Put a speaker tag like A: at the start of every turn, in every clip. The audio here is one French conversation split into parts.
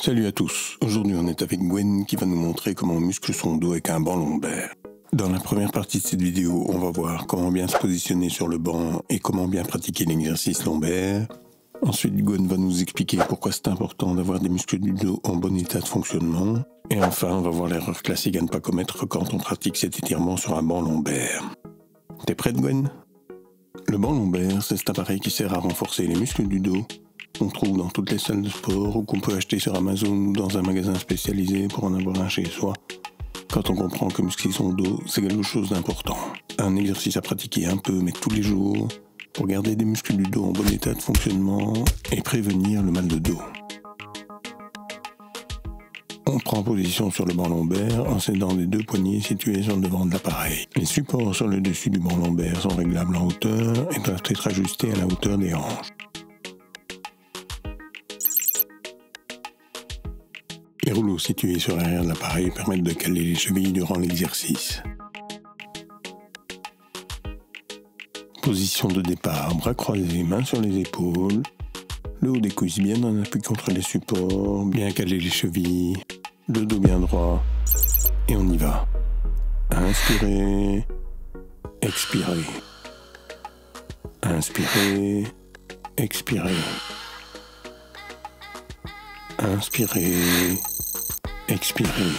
A: Salut à tous, aujourd'hui on est avec Gwen qui va nous montrer comment on muscle son dos avec un banc lombaire. Dans la première partie de cette vidéo, on va voir comment bien se positionner sur le banc et comment bien pratiquer l'exercice lombaire. Ensuite, Gwen va nous expliquer pourquoi c'est important d'avoir des muscles du dos en bon état de fonctionnement. Et enfin, on va voir l'erreur classique à ne pas commettre quand on pratique cet étirement sur un banc lombaire. T'es prête, Gwen? Le banc lombaire, c'est cet appareil qui sert à renforcer les muscles du dos, qu'on trouve dans toutes les salles de sport ou qu'on peut acheter sur Amazon ou dans un magasin spécialisé pour en avoir un chez soi. Quand on comprend que muscler son dos, c'est quelque chose d'important. Un exercice à pratiquer un peu, mais tous les jours, pour garder des muscles du dos en bon état de fonctionnement et prévenir le mal de dos. On prend position sur le banc lombaire en s'aidant des deux poignets situés sur le devant de l'appareil. Les supports sur le dessus du banc lombaire sont réglables en hauteur et doivent être ajustés à la hauteur des hanches. Les rouleaux situés sur l'arrière de l'appareil permettent de caler les chevilles durant l'exercice. Position de départ, bras croisés, mains sur les épaules. Le haut des cuisses bien en appui contre les supports, bien caler les chevilles. Le dos bien droit. Et on y va. Inspirez. Expirez. Inspirez. Expirez. Inspirez. Expirez.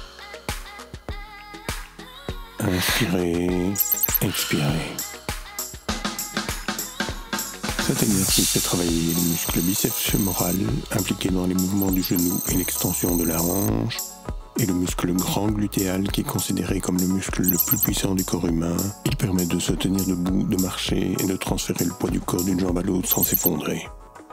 A: Inspirez. Expirez. Cet exercice fait travailler le muscle biceps fémoral impliqué dans les mouvements du genou et l'extension de la hanche, et le muscle grand glutéal qui est considéré comme le muscle le plus puissant du corps humain. Il permet de se tenir debout, de marcher et de transférer le poids du corps d'une jambe à l'autre sans s'effondrer.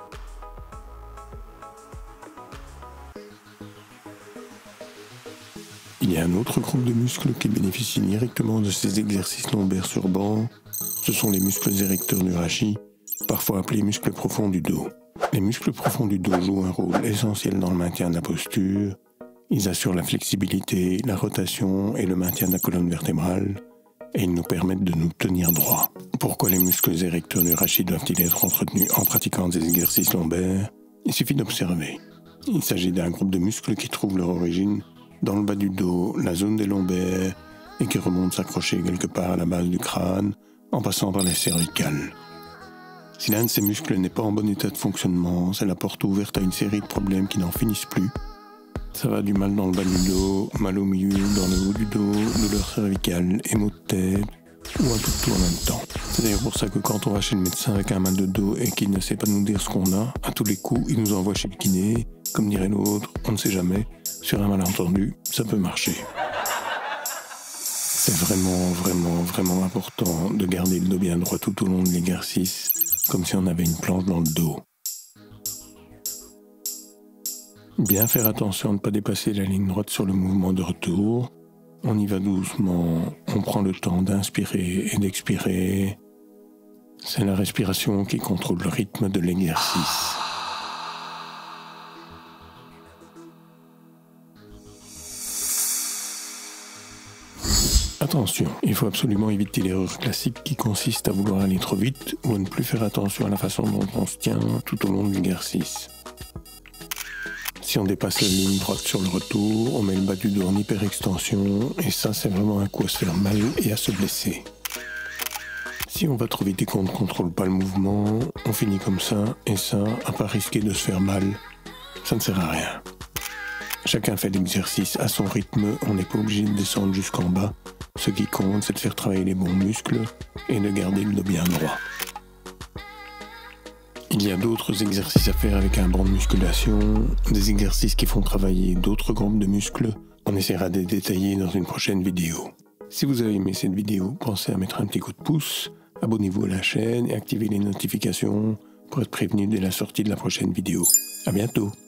A: Il y a un autre groupe de muscles qui bénéficient directement de ces exercices lombaires sur banc. Ce sont les muscles érecteurs du rachis, parfois appelés muscles profonds du dos. Les muscles profonds du dos jouent un rôle essentiel dans le maintien de la posture. Ils assurent la flexibilité, la rotation et le maintien de la colonne vertébrale, et ils nous permettent de nous tenir droit. Pourquoi les muscles érecteurs du rachis doivent-ils être entretenus en pratiquant des exercices lombaires? Il suffit d'observer. Il s'agit d'un groupe de muscles qui trouvent leur origine dans le bas du dos, la zone des lombaires, et qui remontent s'accrocher quelque part à la base du crâne, en passant par les cervicales. Si l'un de ces muscles n'est pas en bon état de fonctionnement, c'est la porte ouverte à une série de problèmes qui n'en finissent plus. Ça va du mal dans le bas du dos, mal au milieu, dans le haut du dos, douleur cervicale, et maux de tête, ou un tout en même temps. C'est d'ailleurs pour ça que quand on va chez le médecin avec un mal de dos et qu'il ne sait pas nous dire ce qu'on a, à tous les coups, il nous envoie chez le kiné. Comme dirait l'autre, on ne sait jamais. Sur un malentendu, ça peut marcher. C'est vraiment important de garder le dos bien droit tout au long de l'exercice, comme si on avait une planche dans le dos. Bien faire attention à ne pas dépasser la ligne droite sur le mouvement de retour. On y va doucement, on prend le temps d'inspirer et d'expirer. C'est la respiration qui contrôle le rythme de l'exercice. Attention, il faut absolument éviter l'erreur classique qui consiste à vouloir aller trop vite ou à ne plus faire attention à la façon dont on se tient tout au long de l'exercice. Si on dépasse la ligne droite sur le retour, on met le bas du dos en hyperextension et ça c'est vraiment un coup à se faire mal et à se blesser. Si on va trop vite et qu'on ne contrôle pas le mouvement, on finit comme ça et ça, à part risquer de se faire mal, ça ne sert à rien. Chacun fait l'exercice à son rythme, on n'est pas obligé de descendre jusqu'en bas. Ce qui compte, c'est de faire travailler les bons muscles et de garder le dos bien droit. Il y a d'autres exercices à faire avec un banc de musculation, des exercices qui font travailler d'autres groupes de muscles. On essaiera de les détailler dans une prochaine vidéo. Si vous avez aimé cette vidéo, pensez à mettre un petit coup de pouce, abonnez-vous à la chaîne et activez les notifications pour être prévenu dès la sortie de la prochaine vidéo. À bientôt!